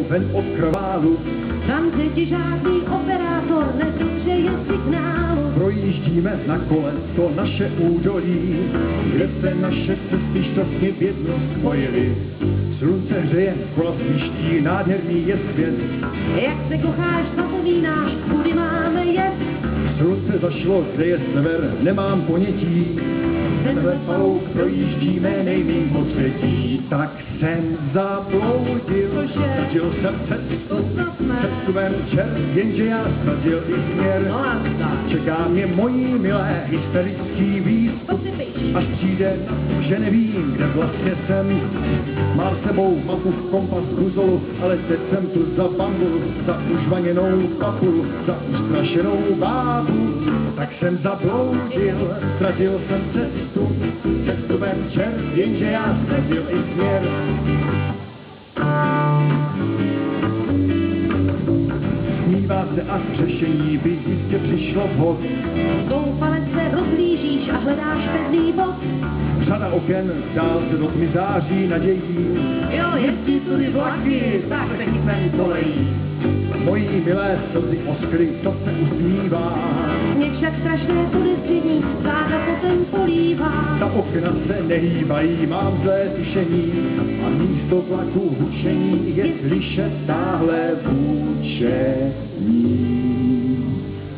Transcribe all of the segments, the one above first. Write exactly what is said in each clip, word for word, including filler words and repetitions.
jdou ven od krválu. Tam, kde žádný operátor nedopřeje signálu. Projíždíme na kole to naše údolí, kde se naše cesty šťastně v jedno spojily. Slunce hřeje, kola sviští, nádherný je svět. Jak se kocháš, zapomínáš, kudy máme jet. Slunce zašlo, kde je sever, nemám ponětí. Tenhle palouk projíždíme nejmým posvětí. Tak jsem zabloudil, ztratil jsem cestu, cestu ven čert, jenže já ztratil i směr. Čeká mě mojí milé hysterický výstup, až přijde, že nevím, kde vlastně jsem. Mám sebou mapu, kompas, buzolu, ale teď jsem tu za bambulu, za užvaněnou papulu, za ustrašenou bábu. Tak jsem zabloudil, ztratil jsem cestu, cestu ven čert, jenže já ztratil i směr. Smívá se a k řešení by jistě přišlo vhod. Zoufale se rozhlížíš a hledáš pevný bod. Řada oken, dál se do tmy září nadějí. Jo, jezdí tudy vlaky, tak se chytnem kolejí. Mojí milé slzy oskry, to se usmívá. Mě však strašné podezření, záda potom polívá. Ta okna se nehýbají, mám zlé slyšení. A místo vlaku hučení je slyšet táhle hučení.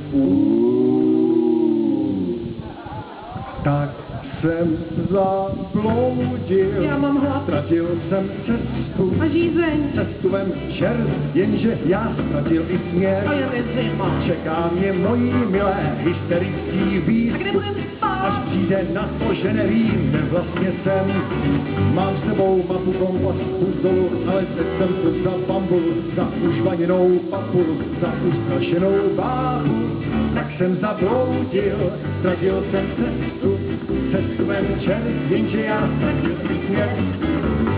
Tak jsem zabloudil, Já mám hlad. Ztratil jsem cestu A žízeň. cestu vem čert, jenže já ztratil i směr. A je mi zima. Čeká mě mojí milé hysterický výstup. A kde budem spát? Až přijde na to, že nevím, kde vlastně jsem. Mám s sebou mapu, kompas, buzolu, ale teď jsem tu za bambulu, za užvaněnou papulu, za ustrašenou bábu. Tak jsem zabloudil, ztratil jsem cestu, cestu ven čert, jenže já ztratil i směr.